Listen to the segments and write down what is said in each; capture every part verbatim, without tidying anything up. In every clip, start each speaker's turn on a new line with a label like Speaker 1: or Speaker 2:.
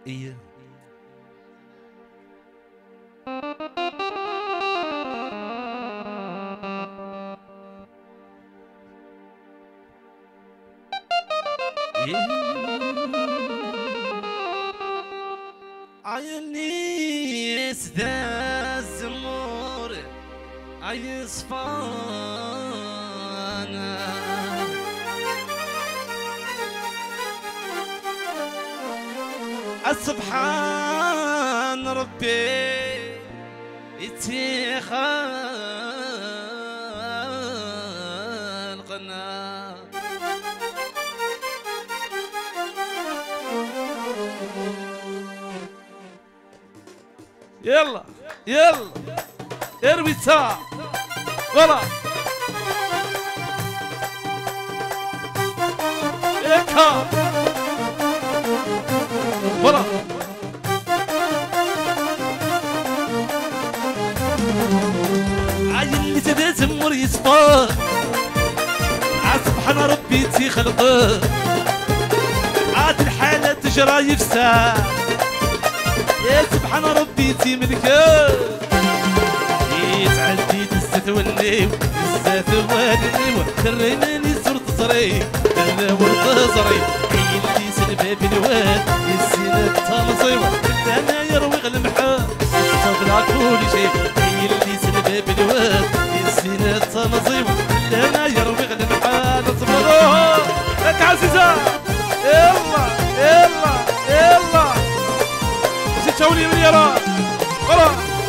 Speaker 1: إيه عيني سدا الزمور عي صفانا السبحان ربي يتي خلقنا يلا يلا ارمي ساعة غلا اكا غلا عاين اللي تدا زمر يصفى سبحان ربي تي خلقه عاد الحالة تجرى يفسى يا سبحان ربي تي ملكه يتعدي تستثولني تستثولني تريناني صرت صري ورد صري اللي سلبها بالواد يسينا التنصيب انا يروي المحا استغنى كل شيء اللي سلبها بالواد يسينا التنصيب انا يروي المحا نصبروها لك عزيزه يلا يلا يلا تولي من يرى خلاص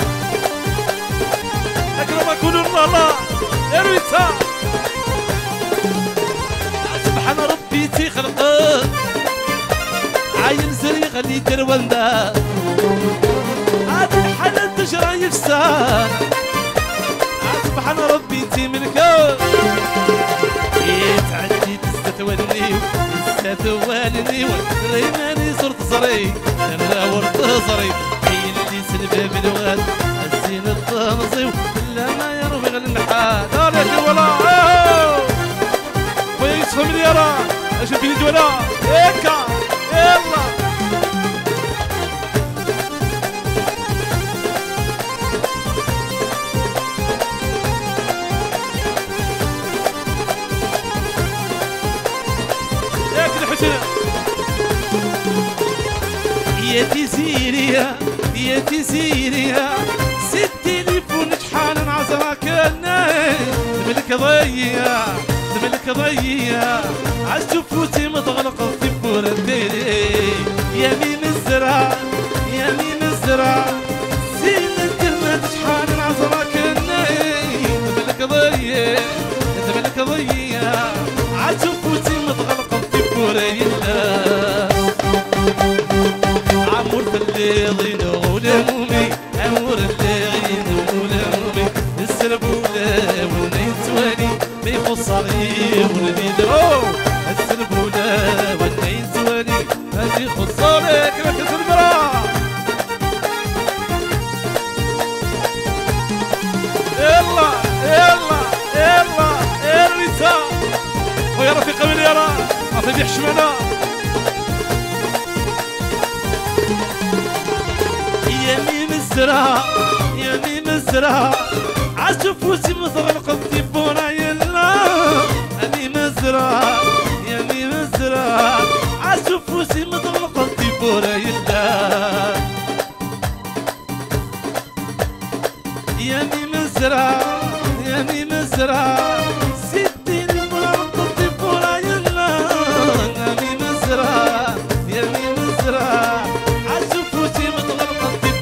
Speaker 1: اكرم اكون الله يروي تا سبحان ربي تي خلقه عاين زري غني دروندا هاد الحنان تجرى يفسان سبحان ربي تي ملكه يتعدي تستثولني تستثولني ريناني صرت صري انا ورد صري اللي سلبها بالواد الزين الطنصي لا ما يروي غير النحال دار يا ولا خويا يوسف من يرى اشوف بيد ولا هيكا يلا ياك الحسين يا تيسيريا يا تيسيريا ست تليفون شحال نعزرك الناي تملك ضيا تملك ضيا عالشفوتي متغلق في بوردي يا مين الزرع يا مين الزرع زين الكلمة شحال نعزرك الناي تملك ضيا تملك ضيا عالشفوتي متغلق في بوردي عمور اللي ضينو ولا مومي عمور اللي غينو ولا مومي السربولة والنيتواني بيخص عليه والبيدرو السربولة والنيتواني هادي يخص عليك ركز المرا يلا يلا يلا ارمي تا خويا رفيقة من يرى ما تبيح شمعنا يمين الزرع يمين الزرع عالشفوتي متغلق في بونا يلا يمين الزرع يمين الزرع عالشفوتي متغلق في بونا يلا يمين الزرع يمين الزرع ستين متغلق في بونا يلا يمين الزرع يمين الزرع عالشفوتي متغلق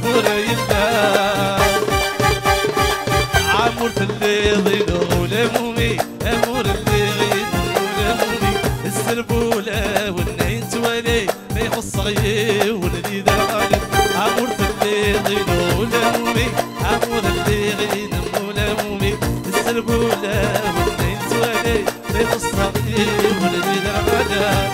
Speaker 1: عمور اللي ضينو ولا مومي عمور اللي ضينو ولا مومي السربولة والنيتوالي ما يخص غير والذي داري عمور اللي ضينو ولا مومي عمور اللي ضينو ولا مومي السربولة والنيتوالي ما يخص غير والذي داري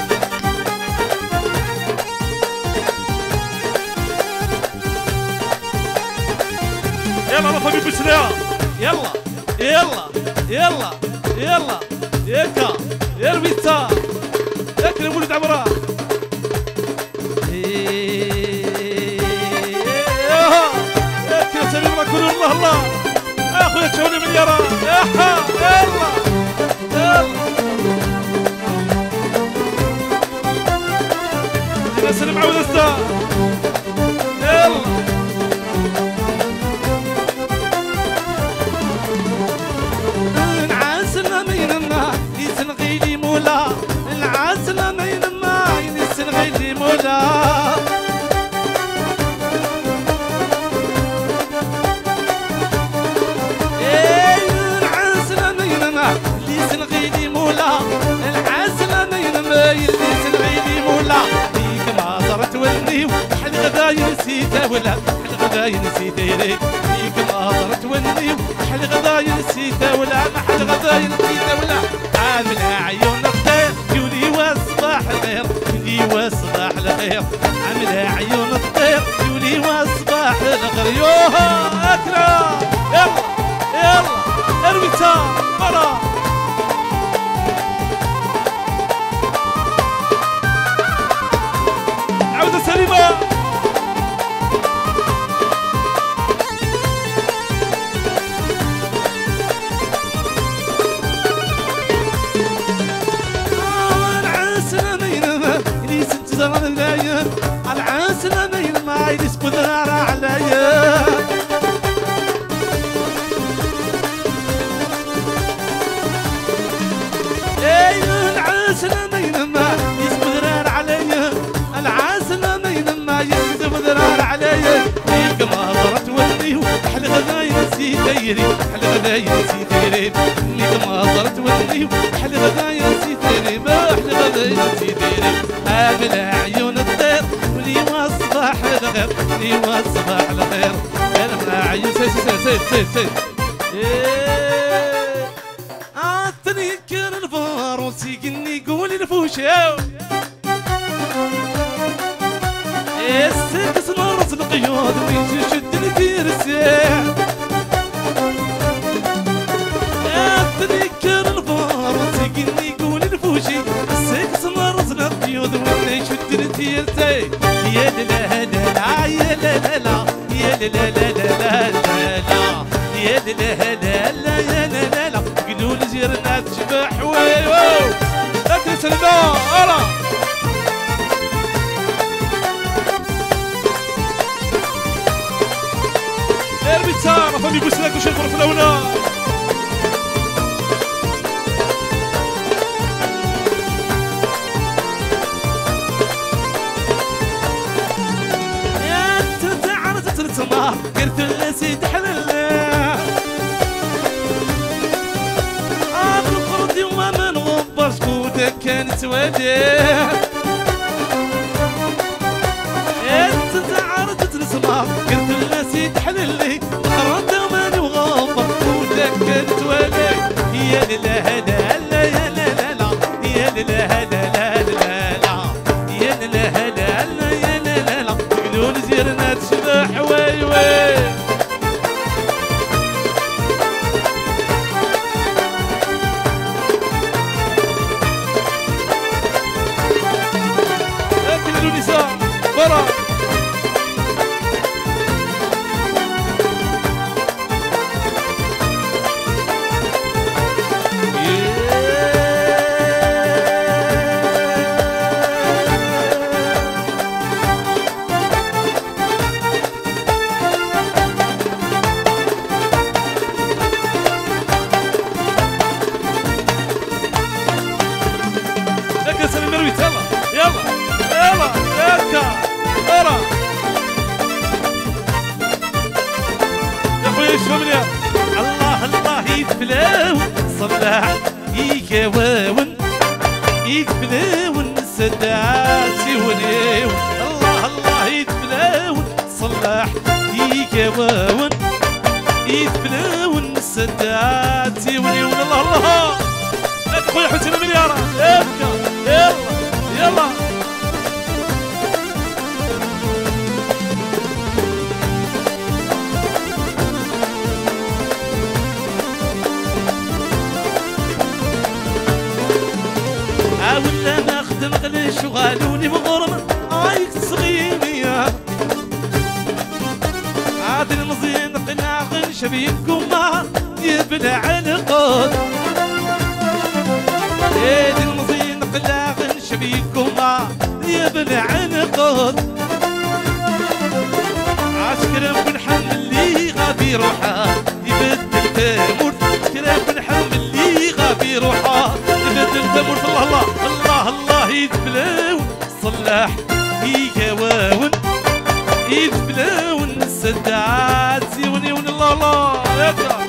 Speaker 1: يلا رفقوا بسرعة يلا يلا يلا يلا يكا يرمي التا ياكل ولد عمران خويا تشاوني مليارة ياها يلا يلا يا سلام عاود استا يلا العسل ما ينما يسنغي لي مولا العسل ما ينما يسنغي لي مولا حل غداي نسيته ولا حل غداي نسيته يريك فيك ما توني حل غداي نسيته ولا ما حل غداي نسيته ولا عامل عيون الخير يولي والصباح الخير يولي والصباح الخير عامل عيون الخير يولي والصباح الخير يوها اكرم يلا يلا ارويتا مرة عودة سليمة العسل مين ما يسبذ نار عليا اي العسل مين ما يسبذ نار عليا العسل مين ما يسبذ نار عليا فيك ما ضرت ولي حل غداي نسيت يري حل غداي نسيت يري فيك ما ضرت ولي حل غداي نسيت يري ما حل غداي نسيت يري عامل عيون الطير ولي والصباح الخير ولي والصباح الخير انا من عيون سيد سيد سيد سيد سيد ايه عطني كان الفاروس يقني قولي الفوشاو السكس نرص القيود ويجي شدني في رساع عطني كان الفاروس يقني قولي الفوشي السكس نرص القيود ويجي شدني في رساع يا لا لا لا يا لا لا لا يا لا لا لا لا لا يا لا لا لا يا لا لا لا قولوا لي جيرنا تشبح ويو اكل سلمى ارى ارمي تاما فمي بوسلاك وش الغرف الاولى تسمع قلت لسيد حلله عاد القرد يوم ما نغبر شكوتك كانت وديه انت تعرضت تسمع قلت لسيد حلله القرد يوم ما نغبر شكوتك كانت وديه يا لا لا لا يا لا لا يا لا لا لا لا يا لا لا لا يا لا لا قولوا لي زيرنا تشبح وي وي اكل النساء برا الله الله يفلاون صلاح يكواون يفلاون سداتي ونيون الله الله يفلاون صلاح يكواون يفلاون سداتي ونيون الله الله لك خويا حسين مليارة يلا يلا يلا ولا نخدم غير شغالوني مغرم عايك تصغيني عاد المزين قناع شبيبكم ما يبلع عنقود ايدي المزين قلاغن شبيكما يبلع عنقود عسكرم بن حمل اللي غابي روحه يبدل تامور عسكرم بن حمل اللي غابي روحه يبدل تامور الله الله الله الله يدبلاون صلاح يقواون يدبلاون السدعات يوني ون الله الله يا